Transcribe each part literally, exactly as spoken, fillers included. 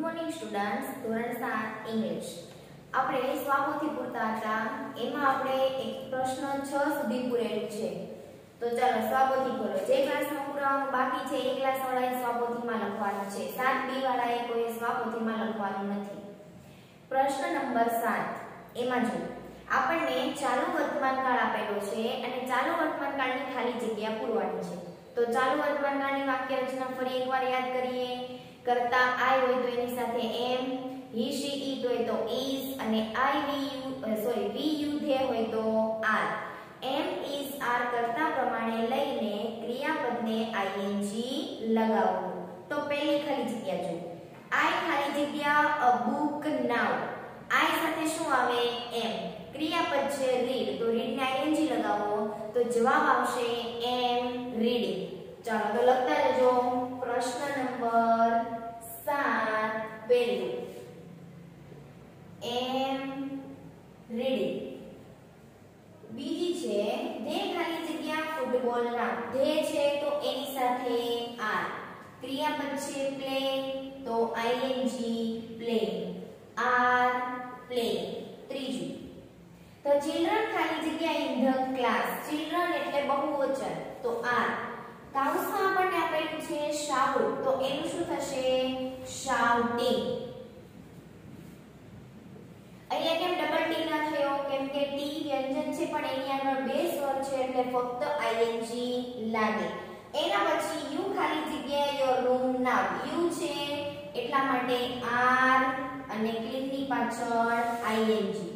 Morning students, ધોરણ સાત English. આપણે સ્વાપોથી પૂરતા હતા, એમાં આપણે એક પ્રશ્ન છ સુધી પૂરેલું છે. તો ચાલો સ્વાપોથી ખોલો. જે ક્લાસમાં પૂરવાનું બાકી છે એ ક્લાસ વાળાએ સ્વાપોથીમાં લખવાનું છે. સાત બી વાળાએ કોઈ સ્વાપોથીમાં લખવાનું નથી. પ્રશ્ન નંબર સાત. એમાં જો આપણને ચાલુ વર્તમાન કાળ આપેલો છે અને ચાલુ વર્તમાન કાળની ખાલી જગ્યા પૂરવાની છે. તો ચાલુ વર્તમાન કાળની વાક્ય રચના ફરી એકવાર યાદ કરીએ. કરતા આઈ હોય તો એની સાથે એમ, હી શી ઈટ હોય તો ઇઝ અને I we you sorry we you they હોય તો આર. એમ ઇઝ આર કરતા પ્રમાણે લઈને ક્રિયાપદને આઈએનજી લગાવવું. તો પહેલી ખાલી જગ્યા જો આઈ ખાલી જગ્યા અ બુક નાઉ. આઈ સાથે શું આવે એમ. ક્રિયાપદ છે રીડ, તો રીડ ને આઈએનજી લગાવો તો જવાબ આવશે એમ રીડિંગ. ચાલો તો લખતા રહેજો. પ્રશ્ન નંબર સાત પહેલું એમ રીડિંગ. બીજી છે ધે ખાલી જગ્યા ફૂટબોલ નામ. ધે છે તો એની સાથે આર. ક્રિયાપદ છે પ્લે તો આઈએનજી પ્લે. R play. ત્રીજું તો ચિલ્ડ્રન ખાલી જગ્યા ઇન ધ ક્લાસ. ચિલ્ડ્રન એટલે બહુવચન તો આર. કાઉન્સમાં આપણને આપેલું છે શાઉટ, તો એનું શું થશે શાઉટિંગ. અહીંયા કેમ ડબલ ટી ના થયો? કેમ કે ટી વ્યંજન છે પણ એની આગળ બે સ્વર છે એટલે ફક્ત આઈએનજી લાગે. એના પછી યુ ખાલી જગ્યા યોર રૂમ નાવ. યુ છે એટલા માટે આર અને ક્લીન ની પાછળ આઈએનજી.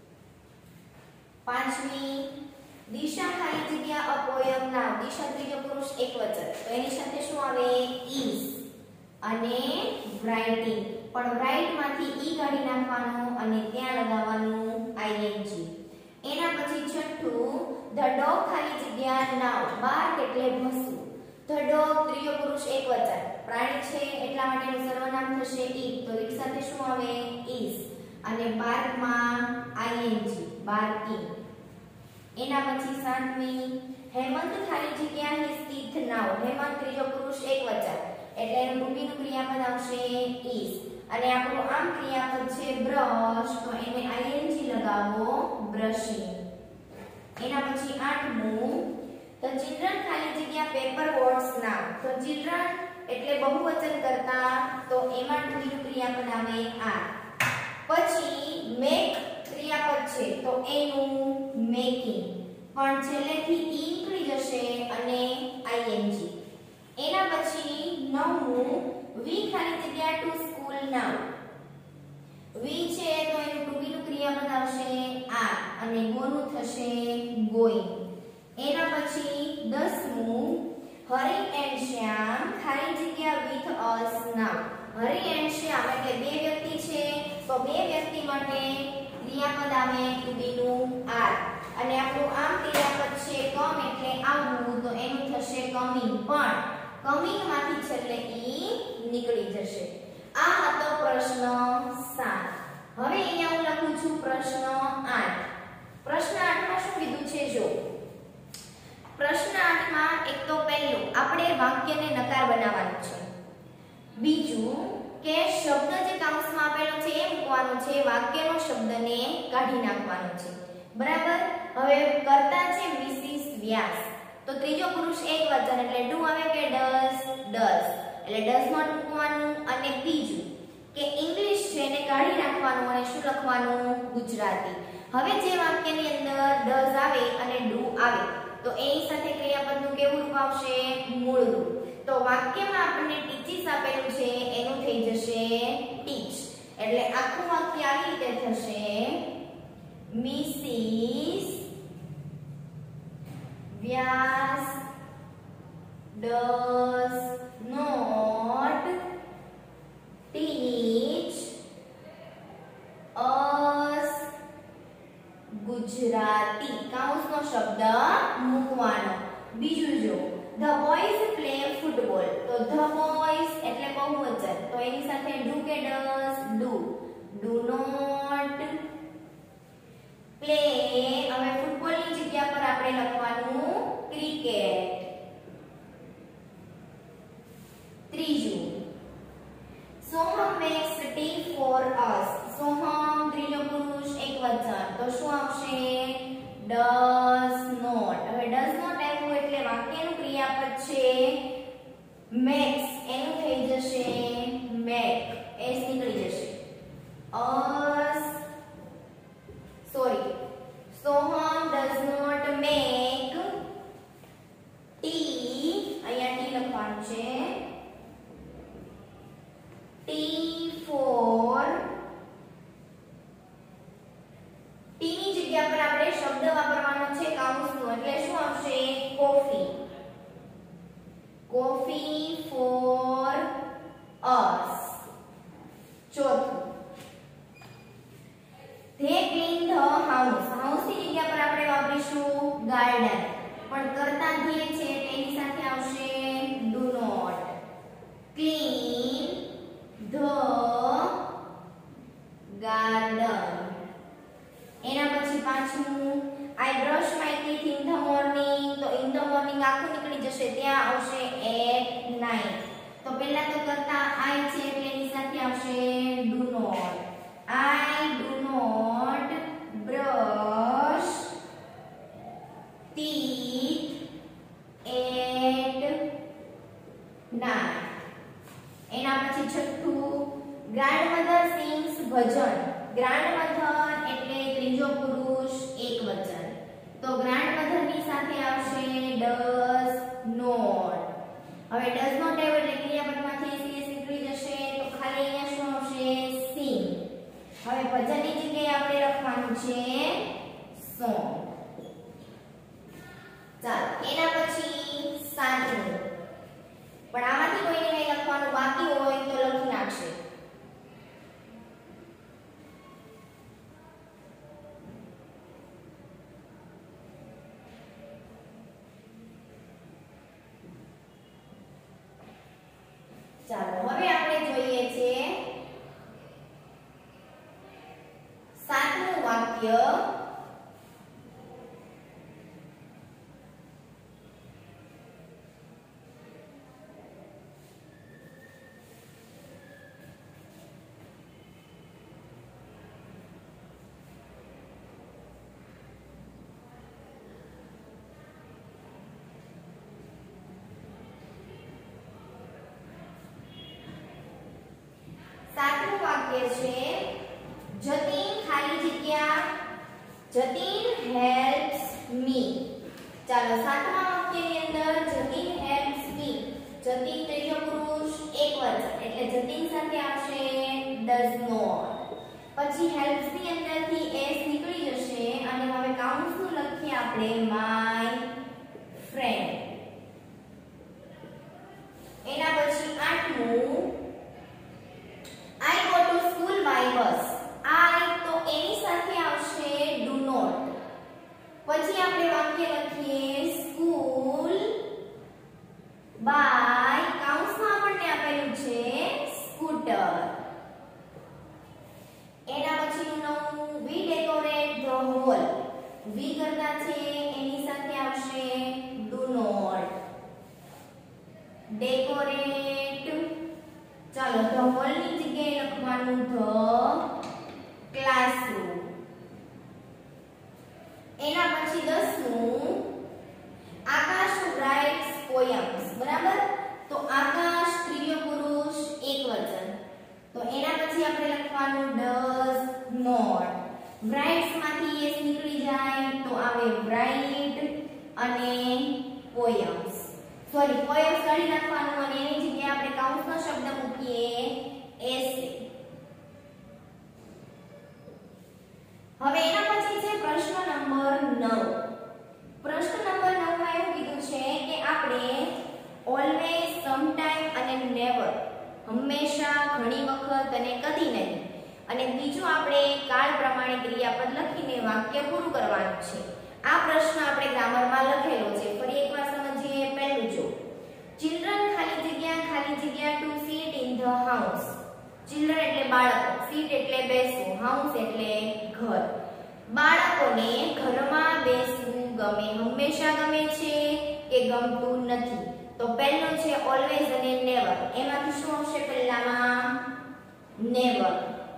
પાંચમી દિશા ખાલી જગ્યા અ પોયમ નામ. દિશા ત્રીજો પુરુષ એકવચન, તો એની સાથે શું આવે ઇઝ અને રાઇટિંગ. પણ રાઇટ માંથી ઈ કાઢી નાખવાનું અને ત્યાં લગાવવાનું આઈએનજી. એના પછી છઠ્ઠું ધ ડોગ ખાલી જગ્યા નાવ. બાર્ક એટલે ભસવું. ધ ડોગ ત્રીજો પુરુષ એકવચન, પ્રાણી છે એટલા માટે એનું સર્વનામ થશે ઈટ, તો ઈટ સાથે શું આવે ઇઝ અને બાર્ક માં આઈએનજી બાર્કિંગ. એના પછી સાતમી હેમંત ખાલી જગ્યા હિઝ ટીથ નાવ. હેમંત ત્રીજો પુરુષ એકવચન એટલે એનું રૂબીનું ક્રિયાપદ આવશે ઇઝ અને આપણું આમ ક્રિયાપદ છે બ્રશ, તો એને આઈએનજી લગાવો બ્રશિંગ. એના પછી આઠમું તો ચિલ્ડ્રન ખાલી જગ્યા પેપર વોટ્સ નાવ. તો ચિલ્ડ્રન એટલે બહુવચન કરતા, તો એમાં રૂબીનું ક્રિયાપદ આવે આ. પછી મેક ક્રિયાપદ છે તો એનું મેકિંગ, પણ છેલ્લેથી ઈ નીકળી જશે અને આઈએનજી. એના પછી નવમું વી ખાલી જગ્યા ટુ સ્કૂલ નાવ. વી છે તો એનું ટુ બી નું ક્રિયાપદ આવશે આર અને ગોનું થશે ગોઈંગ. એના પછી દસમું હરી એન્ડ શ્યામ ખાલી જગ્યા with us now. Hari and શ્યામ એટલે બે વ્યક્તિ છે તો બે વ્યક્તિ માટે ક્રિયાપદ આવે ટુ બી નું આર અને આપણું આમ ક્રિયાપદ છે કમ એટલે આવવું, તો એનું થશે કમિંગ, પણ કમિંગ માંથી છેલ્લે ઈ નીકળી જશે. આ હતો પ્રશ્ન સાત. હવે અહીંયા હું લખું છું પ્રશ્ન આઠ. પ્રશ્ન આઠ માં શું કીધું છે જો પ્રશ્ન આઠ માં એક તો પહેલું આપણે વાક્યને નકાર બનાવવાનું છે. બીજું કે શબ્દ જે કૌંસમાં આપેલો છે એ મૂકવાનો છે, વાક્યનો શબ્દને કાઢી નાખવાનો છે. બરાબર. હવે કરતા છે મિસિસ વ્યાસ, તો ત્રીજો પુરુષ એકવચન એટલે ડુ આવે કે ડઝ. ડઝ એટલે ડઝ નોટ મૂકવાનું. અને બીજું કે ઇંગ્લિશ છે એને કાઢી નાખવાનું અને શું લખવાનું ગુજરાતી. હવે જે વાક્યની અંદર ડઝ આવે અને ડુ આવે તો એની સાથે ક્રિયાપદનું કેવું રૂપ આવશે મૂળ રૂપ. તો વાક્યમાં આપણને ટીચીસ આપેલું છે એનું થઈ જશે ટીચ. એટલે આખું વાક્ય આવી રીતે થશે Mrs Vyas does not teach us Gujarati. કાઉન્સનો શબ્દ મૂકવાનો. બીજું જો the boys play football, તો the boys એટલે બહુવચન, તો એની સાથે do કે does do. do not play. હવે ફૂટબોલની જગ્યા પર આપણે લખવાનું ક્રિકેટ. ત્રીજું Soham makes for us. Soham ત્રીજો પુરુષ એકવચન, તો શું આવશે? does not. હવે does not આવ્યું એટલે વાક્યનું ક્રિયાપદ છે makes, એનું થઈ જશે make, s નીકળી જશે. us sorry Soham does not make tea, અહીંયા ટી લખવાનું છે. tea for ટી ની જગ્યા પર આપણે શબ્દ વાપરવાનો છે કાઉન્સનો, એટલે શું આવશે? કોફી. Coffee for us. ચોથું, they clean the house. House ની જગ્યા પર આપણે વાપરીશું ગાર્ડન, પણ કરતા ધ્યેય છે તેની સાથે આવશે do not. clean the garden. એના પછી પાંચમું, I brush my teeth in the morning. તો in the morning આખું નીકળી જશે, ત્યાં આવશે at night. તો પહેલા તો કરતા I છે એટલે એની સાથે આવશે do not. I do not brush teeth at night. એના પછી છઠ્ઠું, grandmother sings ભજન. grandmother એટલે ત્રીજો પુરુષ એકવચન, તો grandmother ની સાથે આવશે does not. હવે does not આવ્યો એટલે ક્રિયાપદમાંથી cs નીકળી જશે, તો ખાલી અહીંયા શું આવશે? sing. હવે ભજનની જગ્યાએ આપણે લખવાનું છે song. ચાલો એના પછી સાતમું, પણ આમાંથી કોઈને કંઈ લખવાનું બાકી હોય તો લખી નાખશે. ચાલો હવે આપણે જોઈએ છે સાતમું વાક્ય. સાતમું વાક્ય છે જતીન ખાલી જગ્યા જતીન હેલ્પ્સ મી. ચાલો સાતમા વાક્યની અંદર જતીન હેલ્પ્સ મી, જતીન ત્રીજો પુરુષ એકવચન એટલે જતીન સાથે આવશે does not. પછી હેલ્પ્સ ની અંદરથી s નીકળી જશે અને હવે કાઉન્ટ્સ નું લખીએ આપણે my friend. એના પછી આઠમું, I go to school by bus. I તો એની સાથે આવશે do not. પછી આપણે વાક્ય લખીએ school by, કાઉન્સમાં આપણને આપેલું છે સ્કૂટર. એના પછીનું નવમું, we decorate the hall. we કરતા છે એની સાથે આવશે do not. decorate, ચાલો the hall ની જગ્યાએ લખવાનું the classroom. એના પછી દસમું, આકાશ writes poems. બરાબર, તો આકાશ ત્રીજો પુરુષ એકવચન, તો એના પછી આપણે લખવાનું does not. writes માંથી s નીકળી જાય તો આવે write અને poems. સોરી poems કાઢી નાખવાનું અને એની જગ્યાએ આપણે કાઉન્સનો શબ્દ મૂકીએ essay. હવે એના પછી છે પ્રશ્ન નંબર નવ. પ્રશ્ન નંબર નવ માં એવું કીધું છે કે આપણે always, sometime અને never, હંમેશા, ઘણી વખત અને કદી નહીં, અને બીજું આપણે કાળ પ્રમાણે ક્રિયાપદ લખીને વાક્ય પૂરું કરવાનું છે. આ પ્રશ્ન આપણે ગ્રામરમાં લખેલો છે. ફરી એકવાર સમજીએ. પહેલું જો, children ખાલી જગ્યા ખાલી જગ્યા to sit in the house. children એટલે બાળકો, sit એટલે બેસવું, house એટલે ઘર. બાળકોને ઘરમાં બેસવું ગમે, હંમેશા ગમે છે કે ગમતું નથી? તો પહેલું છે always અને never. એમાંથી શું આવશે પહેલામાં? never.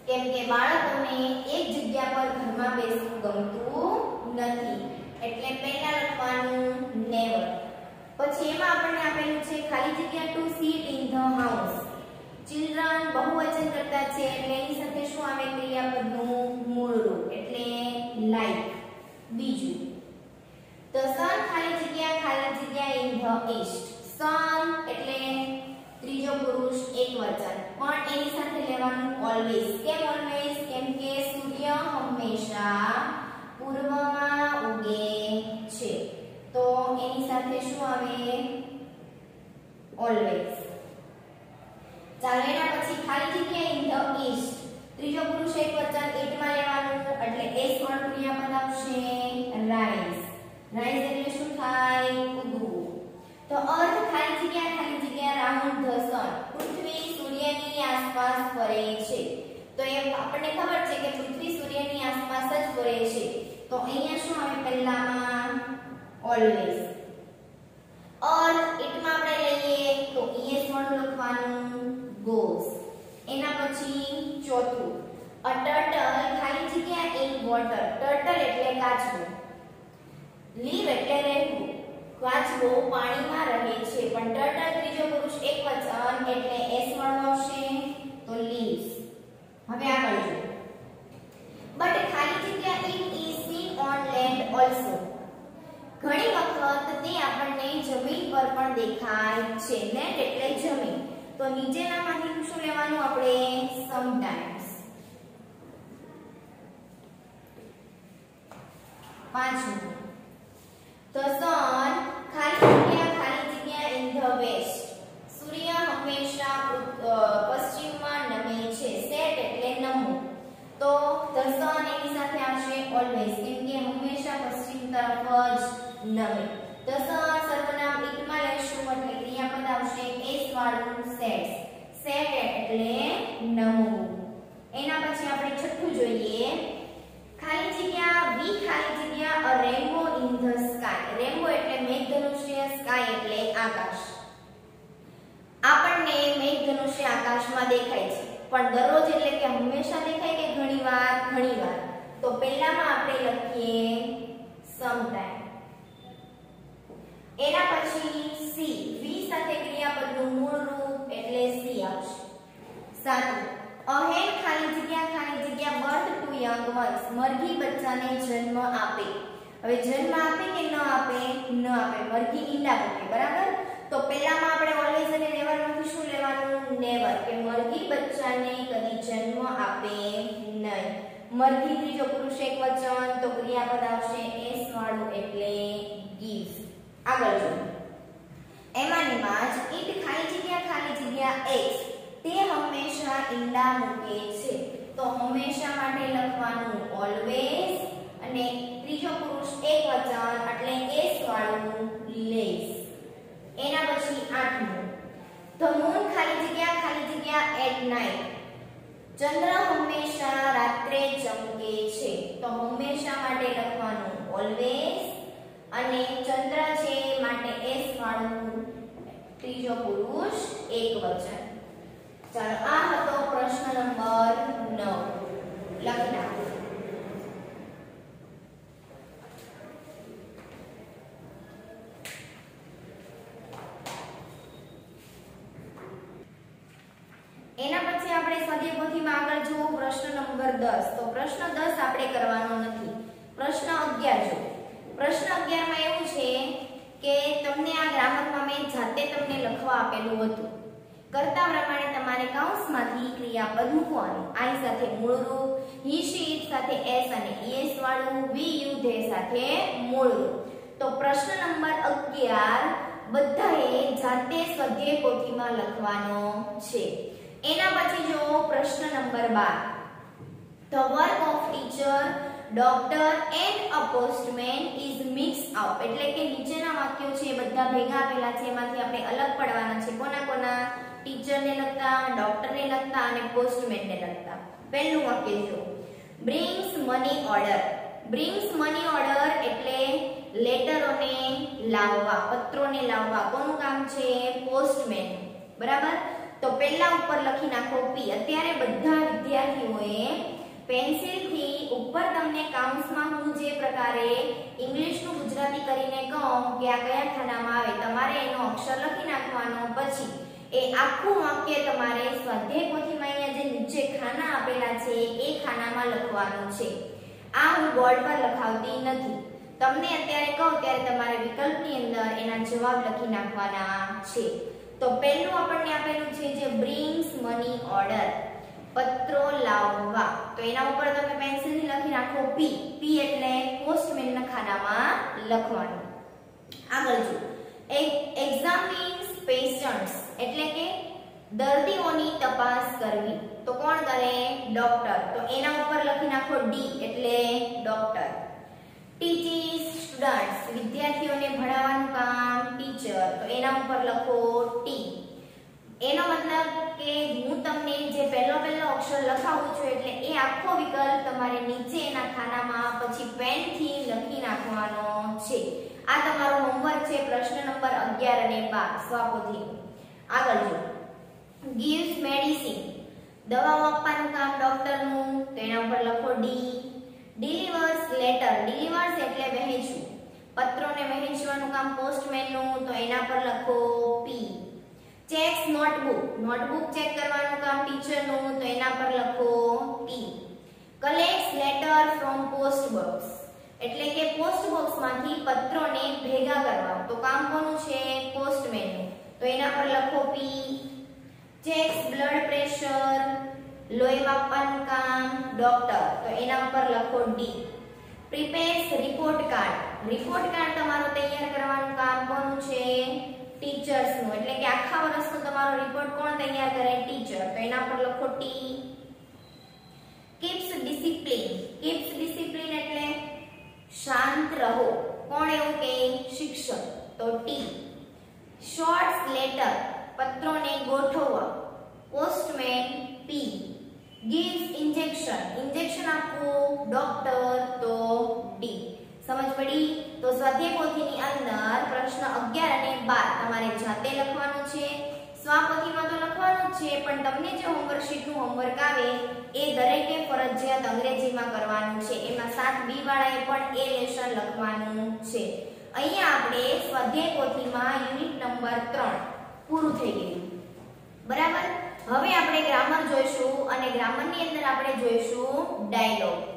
કેમ કે બાળકોને એક જગ્યા પર ઘરમાં બેસવું ગમતું નથી. એટલે પહેલા લખવાનું નેવર. પછી એમાં આપણને આપેલું છે ખાલી જગ્યા to sit in the house. Children બહુવચન કરતા છે એટલે એની સાથે શું આવે ક્રિયાપદનું મૂળ રૂપ એટલે લાઈક. બીજું ધ સન ખાલી જગ્યા ખાલી જગ્યા ઇન ધ ઈસ્ટ. સન એટલે ત્રીજો પુરુષ એકવચન પણ એની સાથે લેવાનું ઓલવેઝ. કેમ ઓલવેઝ? કેમ કે સૂર્ય હંમેશા પૂર્વમાં ઉગે છે તો એની સાથે શું આવે ઓલવેઝ. ચાલો એના પછી ખાલી જગ્યા ઇન ધ ઈસ્ટ. ત્રીજો પુરુષ એકવચન ઈટ માં લેવાનું એટલે એસ વાળું ક્રિયાપદ આવશે રાઈઝ. રાઈઝ એટલે શું થાય ઉગવું. તો અર્થ ખાલી જગ્યા ખાલી જગ્યા રાઉન્ડ ધ સન. પૃથ્વી સૂર્યની આસપાસ ફરે છે તો એ આપણને ખબર છે કે પૃથ્વી સૂર્યની આસપાસ જ ફરે છે તો અહીંયા શું આવે પહેલામાં ઓલવેઝ. અર્થ ઇટ માં આપણે લઈએ તો es વાળું લખવાનું goes. એના પછી ચોથું અ ટર્ટલ ખાલી જગ્યા ઇન વોટર. ટર્ટલ એટલે કાચબો. લીવ એટલે રહેવું. કાચબો પાણીમાં રહે છે પણ ટર્ટલ ત્રીજો પુરુષ એકવચન એટલે s વાળું આવશે તો લીવ્સ. હવે આગળ જો બટ ખાલી જગ્યા it is seen on land also. ઘણી વખત તે આપણને જમીન પર પણ દેખાય છે. લેન્ડ એટલે જમીન તો નીચેનામાંથી શું લેવાનું આપણે સમટાઇમ્સ. પાંચમું તો સન ખાલી જગ્યા ખાલી જગ્યા ઇન ધ વેસ્ટ. સૂર્ય હંમેશા પશ્ચિમમાં નમે છે. સેટ એટલે નમવું તો ધ સન એની સાથે આવશે ઓલવેઝ કેમ કે હંમેશા પશ્ચિમ તરફ જ નમે. ધ સન સર્વનામ ઈટ માં લેશું એટલે ક્રિયાપદ આવશે એસ વાળું સેટ્સ. સેટ એટલે નમવું. એના પછી આપણે છઠ્ઠું જોઈએ ખાલી જગ્યા વી ખાલી જગ્યા a rainbow in the sky. Rainbow એટલે મેઘધનુષ્ય, સ્કાય એટલે આકાશ. આપણને મેઘધનુષ્ય આકાશમાં દેખાય છે પણ દરરોજ એટલે કે હંમેશા દેખાય કે ઘણીવાર? ઘણીવાર. તો પહેલામાં આપણે લખીએ સમટાઇમ. એના પછી સી વી સાથે ક્રિયાપદનું મૂળ રૂપ એટલે સી આવશે. સાતમું અ હેન ખાલી જગ્યા ખાલી જગ્યા બર્થ ટુ યંગ વન્સ. મરઘી બચ્ચાને જન્મ આપે. હવે જન્મ આપે કે ન આપે? ન આપે. મરઘી ઈંડા મૂકે બરાબર. તો પહેલામાં આપણે ઓલવેઝ અને નેવર માંથી શું લેવાનું નેવર કે મરઘી બચ્ચાને કદી જન્મ આપે નહીં. મરઘી ત્રીજો પુરુષ એકવચન તો ક્રિયાપદ આવશે એસ વાળું એટલે gives. આગળ જો એમાંનીમાં જ ઈટ ખાલી જગ્યા ખાલી જગ્યા એક્સ. તે હંમેશા ઈંડા મૂકે છે તો હંમેશા માટે લખવાનું ઓલવેઝ અને ત્રીજો પુરુષ એકવચન એટલે એસ વાળું લેસ. એના પછી આઠમું ધ મૂન ખાલી જગ્યા ખાલી જગ્યા એટ નાઇટ. ચંદ્ર હંમેશા રાત્રે ચમકે છે તો હંમેશા માટે લખવાનું ઓલવેઝ અને ચંદ્ર છે માટે એસ વાળું ત્રીજો પુરુષ એકવચન. ચાલો આ હતો પ્રશ્ન નંબર નવ. લખી નાખો. એના પછી આપણે સ્વાધ્યાય પોથીમાં આગળ જો પ્રશ્ન નંબર દસ. તો પ્રશ્ન દસ આપણે કરવાનો નથી. પ્રશ્ન અગિયાર જો. પ્રશ્ન અગિયાર માં એવું છે કે તમને આ ગ્રામરમાં મેં જાતે તમને લખવા આપેલું હતું. કરતા પ્રમાણે તમારે કૌંસમાંથી ક્રિયાપદ મૂકવાનું. આઈ સાથે મૂળ રૂપ, હી શી ઇટ સાથે એસ અને ઈએસ વાળું, વી યુ ધે સાથે મૂળ રૂપ. તો પ્રશ્ન નંબર અગિયાર બધાએ જાતે સ્વાધ્યાય પોથીમાં લખવાનો છે. એના પછી જો પ્રશ્ન નંબર બાર. The work of teacher, doctor and a postman is mixed up. એટલે કે નીચેના વાક્યો છે બધા ભેગા આપેલા છે એમાંથી આપણે અલગ પાડવાના છે. કોના કોના? ટીચરને લગતા, ડોક્ટરને લગતા અને પોસ્ટમેનને લગતા. પહેલું વાક્ય જો brings money order. brings money order એટલે લેટરોને લાવવા, પત્રોને લાવવા. કોનું કામ છે? પોસ્ટમેન. બરાબર. તો પહેલા ઉપર લખી નાખો પી. અત્યારે બધા વિદ્યાર્થીઓએ પેન્સિલથી ઉપર તમને કાઉન્સમાં હું જે પ્રકારે ઇંગ્લિશનું ગુજરાતી કરીને કહું કે આ કયા ખાનામાં આવે, તમારે એનો અક્ષર લખી નાખવાનો. પછી એ આખું વાક્ય તમારે સ્વાધ્યાય પોથીમાં અહીંયા જે નીચે ખાના આપેલા છે એ ખાનામાં લખવાનું છે. આ હું બોર્ડ પર લખાવતી નથી. તમને અત્યારે કહું ત્યારે તમારે વિકલ્પની અંદર એના જવાબ લખી નાખવાના છે. તો પહેલું આપણને આપેલું છે જે બ્રિંગ્સ મની ઓર્ડર, પત્રો લાવવા. તો એના ઉપર તમે પેન્સિલથી લખી નાખો પી. પી એટલે પોસ્ટમેનના ખાનામાં લખવાનું. આગળ જો એક્ઝામિન્સ પેશન્ટ્સ એટલે કે દર્દીઓની તપાસ કરવી. તો કોણ કરે? ડોક્ટર. તો એના ઉપર લખી નાખો ડી એટલે ડોક્ટર. ટીચીસ સ્ટુડન્ટ્સ વિદ્યાર્થીઓને ભણાવવાનું કામ ટીચર. તો એના ઉપર લખો ટી. એનો મતલબ કે હું તમને જે પહેલો પહેલો અક્ષર લખાવું છું એટલે એ આખો વિકલ્પ તમારે નીચે એના ખાનામાં પછી પેનથી લખી નાખવાનો છે. આ તમારો હોમવર્ક છે પ્રશ્ન નંબર અગિયાર અને બાર સ્વાપોથી. આગળ જો gives medicine દવાઓ આપવાનું કામ ડોક્ટરનું. તો એના ઉપર લખો ડી. delivers letter delivers એટલે વહેંચવું, પત્રોને વહેંચવાનું કામ પોસ્ટમેનનું. તો એના પર લખો P. Checks notebook notebook check કરવાનું કામ ટીચરનું. તો એના પર લખો T. Collects letter from post box એટલે કે પોસ્ટ બોક્સમાંથી પત્રોને ભેગા કરવા. તો કામ કોનું છે? પોસ્ટમેનનું. તો એના પર લખો પી. ચેક્સ બ્લડ પ્રેશર લોહી માપવાનું કામ ડોક્ટર. તો એના ઉપર લખો D. Prepares report card report card તમારો તૈયાર કરવાનું કામ કોનું છે? ટીચર્સનું. એટલે કે આખા વર્ષનો તમારો રિપોર્ટ કોણ તૈયાર કરે? ટીચર. તો એના પર લખો T. Keeps discipline keeps discipline એટલે શાંત રહો. કોણ એવું કે? શિક્ષક. તો ટી. શોર્ટ્સ લેટર પત્રોને ગોઠવવા postman P. gives injection injection આપવું ડોક્ટર. તો ડી. સમજ પડી? તો સ્વાધ્યાય પોથીની અંદર પ્રશ્ન અગિયાર અને બાર તમારે જાતે લખવાનું છે. સ્વાપોથીમાં તો લખવાનું જ છે પણ તમને જે હોમવર્ક શીટનું હોમવર્ક આવે એ દરેકે ફરજિયાત અંગ્રેજીમાં કરવાનું છે. એમાં સાત બી વાળાએ પણ એ લેશન લખવાનું છે. અહીંયા આપણે સ્વાધ્યાય પોથીમાં યુનિટ નંબર ત્રણ પૂરું થઈ ગયું. બરાબર. હવે આપણે ગ્રામર જોઈશું અને ગ્રામરની અંદર આપણે જોઈશું ડાયલોગ.